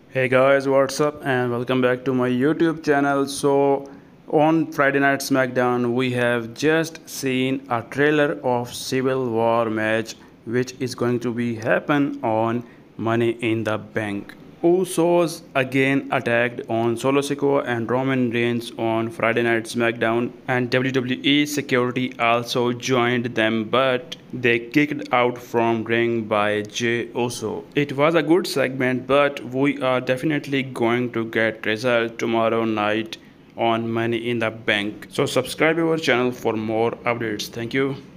Hey guys, what's up and welcome back to my YouTube channel. So on Friday night SmackDown we have just seen a trailer of Civil War match which is going to be happen on Money in the Bank. Usos again attacked on Solo Sikoa and Roman Reigns on Friday Night SmackDown, and WWE security also joined them, but they kicked out from ring by Jey Uso. It was a good segment, but we are definitely going to get result tomorrow night on Money in the Bank. So subscribe our channel for more updates. Thank you.